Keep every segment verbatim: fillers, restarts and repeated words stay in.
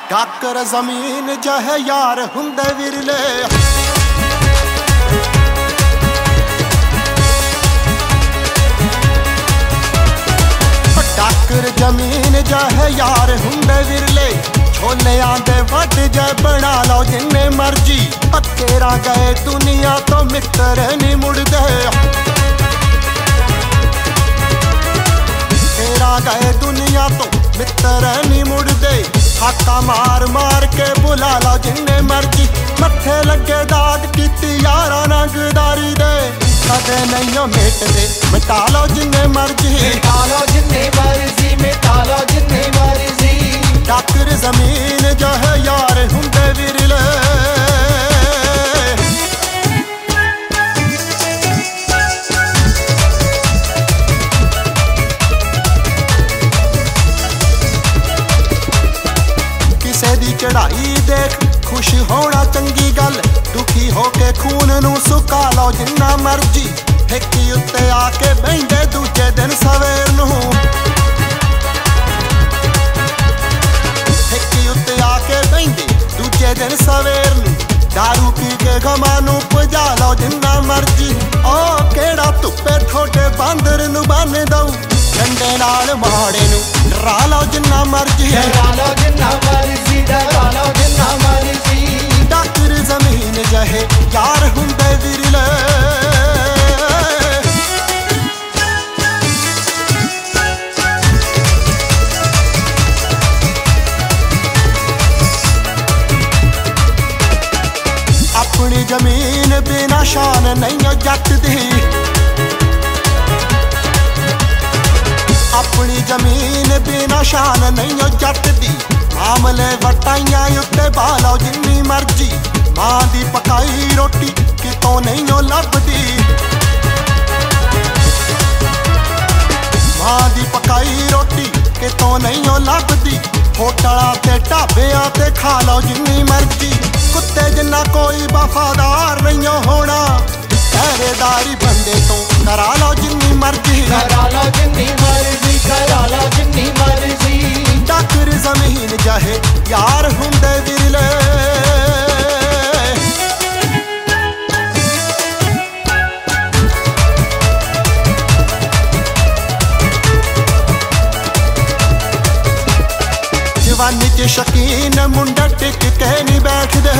डाकर जमीन जह यार हुंदे विरले डाकर जमीन जह यार हुंदे विरले छोलियां दे वड जय बना लो जिन्ने मर्जी तेरा गए दुनिया तो मित्र नहीं मुड़दे तेरा गए दुनिया तो मित्र नहीं मुड़दे हाका मार मार के बुला लो जिन्ने मर्जी मत्थे लगे दाग कीती यारा नगदारी दे कदे नहीं मिटदे मिटा लो जिन्ने मर्जी मिटा लो जिन्ने मर्जी मिटा लो जिन्ने मर्जी डाकर जमीन जो है यार हुंदे विरले किसे दी चढ़ाई देख खुश होना चंगी गल दुखी होके खून नू सुका लो जिन्ना मर्जी ठेकी उत्ते आके बहिंदे दूजे दिन सवेर नू ठेकी उत्ते आके बहिंदे दूजे दिन सवेर नू दारू पी के गमा नू पुजा लो जिन्ना मर्जी ओ केड़ा धुप्पे थोड़े बांदर नू बन दऊ डंडे नाल माड़े नू डरा लो जिन्ना मर्जी डरा लो जिन्ना मर्जी डरा लो जिन्ना मर्जी डाकर जमीन जहे यार हुंदे विरले अपनी जमीन बिना शान नहीं जट दी अपनी जमीन बिना शान नहीं जट दी मामले वटाइयां उत्ते बालो जिन्नी मर्जी मां दी पकाई रोटी कितों नहीं लभदी मां दी पकाई रोटी कितों नहीं लभदी होटलां ते ढाबियां ते खा लो जिन्नी मर्जी कुत्ते जिन्ना कोई वफादार नहीं होना पहरेदारी बंदे तो करा लो जिन्नी मर्जी करा लो जिन्नी मर्जी करा लो जिन्नी मर्जी डाकर जमीन जहे यार हुंदे विरले जवानी च शकीन मुंडा टिक के नहीं बैठदे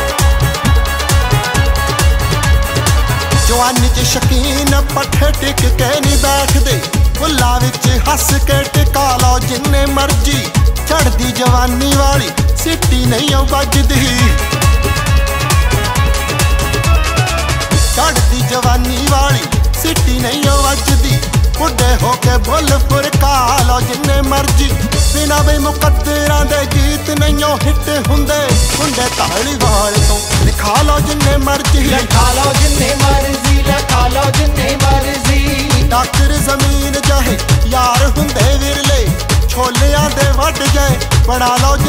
जवानी च शकीन पट्ठे टिक के नहीं बैठदे फुल्लां विच हस के टिका लो जिन्ने मर्जी चढ़दी जवानी वाली सिटी नहीं बजदी चढ़दी जवानी वाली सिटी नहीं बजदी बुढ़े होके बुल फुरका लो जिन्ने मर्जी बिना बे मुकद्दरां दे गीत नहीं हिट हुंदे हुंदे धालीवाल तो लिखा लो जिन्ने मर्जी लिखा लो जिन्ने मर्जी लिखा लो जिन्ने मर्जी डाकर जमीन जहे यार हुंदे विरले छोलियां दे वड जाए बना लो